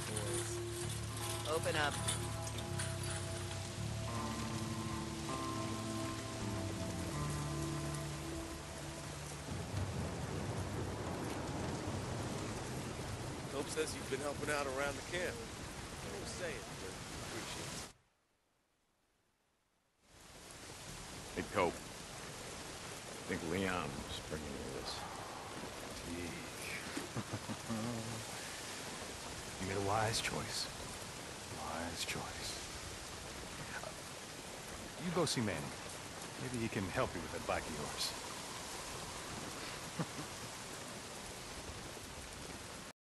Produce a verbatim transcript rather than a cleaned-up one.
boys. Open up. Hope says you've been helping out around the camp. I was saying, but appreciate it. Hey, Cope. I think Leon was bringing you this. Teak. You made a wise choice. Wise choice. Uh, you go see Manny. Maybe he can help you with that bike of yours.